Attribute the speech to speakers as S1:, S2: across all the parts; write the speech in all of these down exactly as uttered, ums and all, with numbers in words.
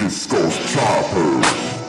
S1: This goes Choopers.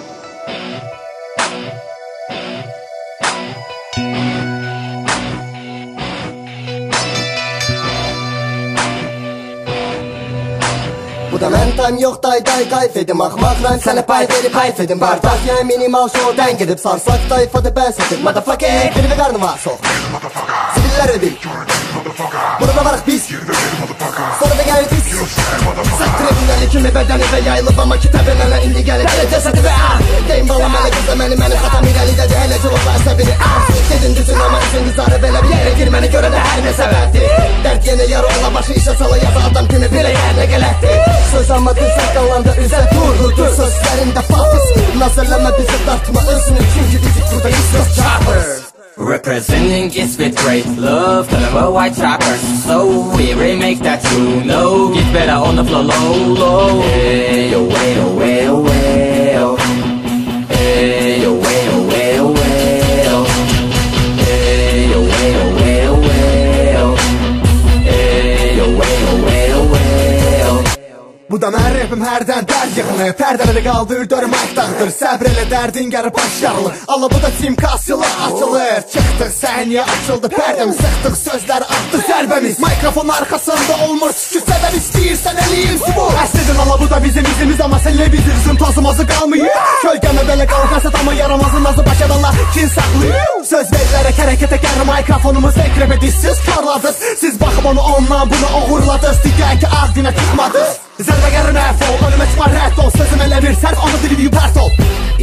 S2: Bu da mən time yox day day qayf edim axmaqla sənə pay verib hayf edim Bardak ya minimal showdan gedib sarsak tayfadı ben satıb Motherfucker bir bir qarnıma sox Siviller ödül Burada varıq biz Sonra da gəlir biz Saktribinəli kimi bədəni və yayılıb Amma kitabın mənə indi gəlib Hələ cəsədi və ah Deyim balam hələ qızda məni mənim xatam irəlidədir Hələ cılıb əsəbini ah Dedin düzün amma üçün qızarı belə bir yerə girməni görənə hər nə səbəbdir Dərd yenə yarı ola başı işə sala yazı adam kimi belə yer nə gələkdir Söz anladın saqqalanda üzə durdur Sözlərində fafız Nazırlama bizi dartma özünü Çünki bizi burada istiyoruz Choopers
S3: Representing is with great love Tell them we're white choppers So we remake that you know Get better on the floor low low Hey yo hey yo hey yo hey yo Hey yo hey yo hey yo hey yo Hey yo hey yo hey yo hey yo Hey yo hey yo hey yo hey yo
S2: Bu da mən rapim hərdən dərd yığını Pərdələri qaldır, dörü mayk dağdır Səbr elə dərdin gəri baş yarılır Allah bu da TimKa silah açılır Çıxdıq səhniyə açıldı pərdəmiz Sıxdıq sözləri attı zərbəmiz Mikrofon arxasında olmur sükut səbəb istəyirsən eləyim bu Əslidir Allah bu da bizim izimiz Amma sənlə bizim tozumazı qalmayır Kölgəmə belə qalqasət amma yaramazın nazı başadanlar kin saxlayır Söz verirlərək hərəkətə gəlir mikrofonumuz Ekrep edilsiz karladız Siz baxıb onu ondan bunu oğurladız Digər ki ağ günə çıxmadız Zərbə gəri məhv ol, önümə çıxma rədd ol Sözüm elə bir sərf, onu dili pərt ol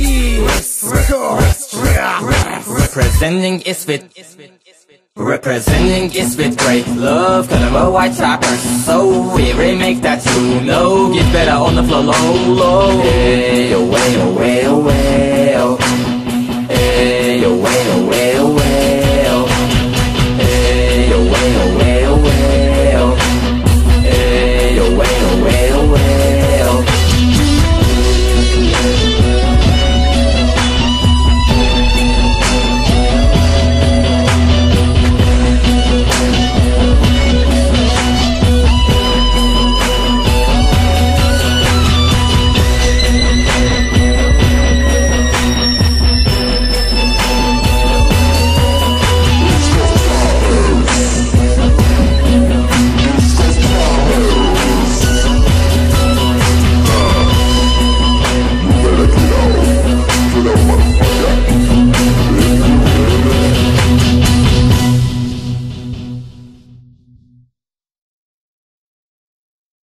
S3: Representing is with Representing is with great love Cause we're white choppers So we remake that you know Get better on the floor low low Hey yo hey yo hey yo hey yo